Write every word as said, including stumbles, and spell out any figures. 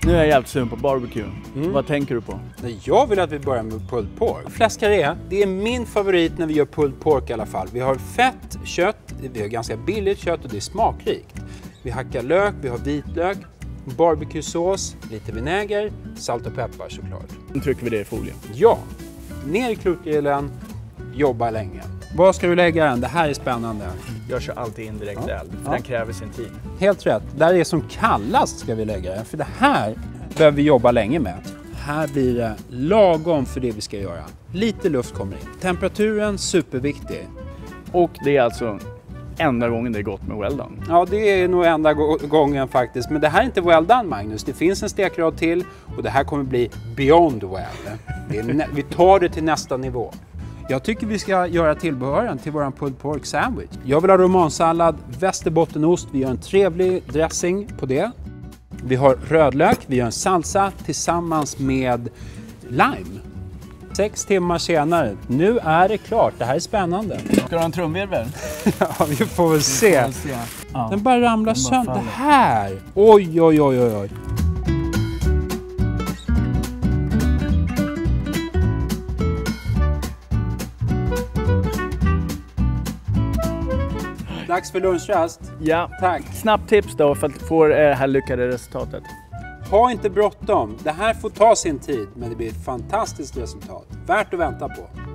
Nu är jag jävligt sugen på barbecue. Mm. Vad tänker du på? Jag vill att vi börjar med pulled pork. Fläskkarré, det är min favorit när vi gör pulled pork i alla fall. Vi har fett kött, vi har ganska billigt kött och det är smakrikt. Vi hackar lök, vi har vitlök, barbecuesås, lite vinäger, salt och peppar såklart. Nu trycker vi det i folien. Ja, ner i klutgrillen, jobba länge. Vad ska du lägga den? Det här är spännande. Jag kör alltid indirekt Ja. eld, för Ja. den kräver sin tid. Helt rätt. Där det är som kallast ska vi lägga det. För det här behöver vi jobba länge med. Här blir det lagom för det vi ska göra. Lite luft kommer in. Temperaturen superviktig. Och det är alltså enda gången det är gott med well done. Ja, det är nog enda gången faktiskt. Men det här är inte well done, Magnus. Det finns en stekrad till och det här kommer bli beyond well. Det är vi tar det till nästa nivå. Jag tycker vi ska göra tillbehören till våran pulled pork sandwich. Jag vill ha romansallad, västerbottenost. Vi gör en trevlig dressing på det. Vi har rödlök, vi gör en salsa tillsammans med lime. Sex timmar senare, nu är det klart. Det här är spännande. Ska du ha en trumvirvel? Ja, vi får väl se. Ja. Den bara ramlar Den bara sönder. faller. Här! Oj, oj, oj, oj, oj. Dags för lunchrast. Ja. Tack. Snabbt tips då för att få det här lyckade resultatet. Ha inte bråttom. Det här får ta sin tid, men det blir ett fantastiskt resultat. Värt att vänta på.